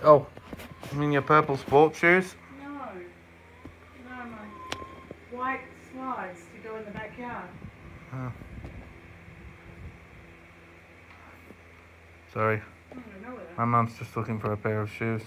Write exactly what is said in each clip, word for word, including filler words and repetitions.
Oh, you mean your purple sports shoes? No. No, my white slides to go in the backyard. Oh. Sorry. I don't know where My mum's just looking for a pair of shoes.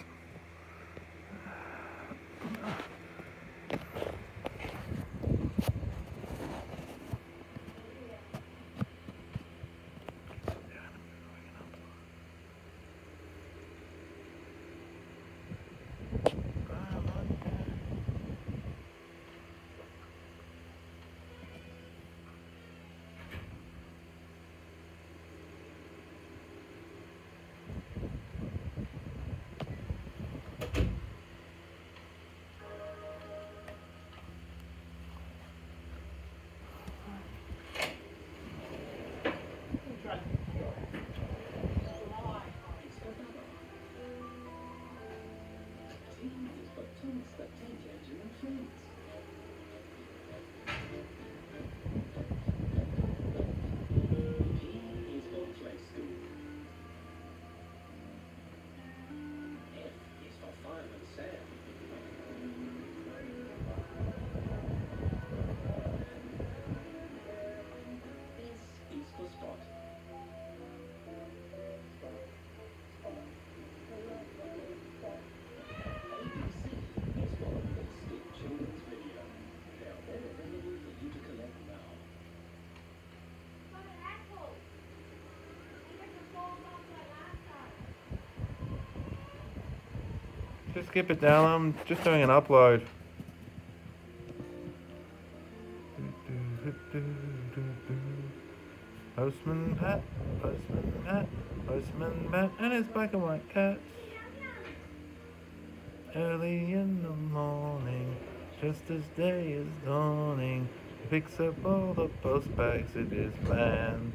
Just skip it down, I'm just doing an upload. Postman Pat, Postman Pat, Postman Pat, and his black and white cats. Early in the morning, just as day is dawning, he picks up all the post bags in his van.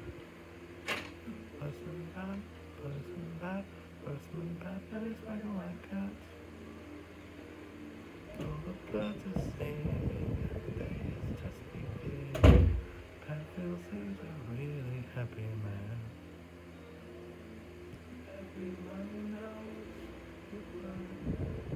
Postman Pat, Postman Pat, Postman Pat, and his black and white cats. All the birds are singing, and the day is just beginning. Pat feels he's a really happy man. Everyone knows goodbye.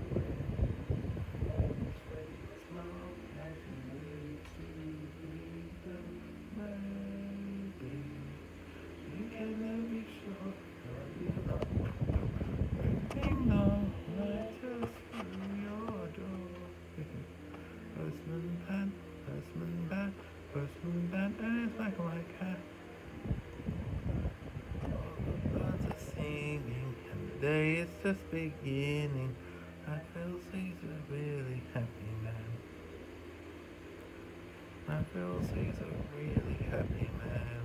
His face smile as he waits to greet them. Maybe you can never be sure. You're not. Ding dong, right just through your door. Postman Pat, Postman Pat, Postman Pat, and his black and white cat. All the birds are singing, and the day is just beginning. I feel he's a really happy man. I feel he's a really happy man.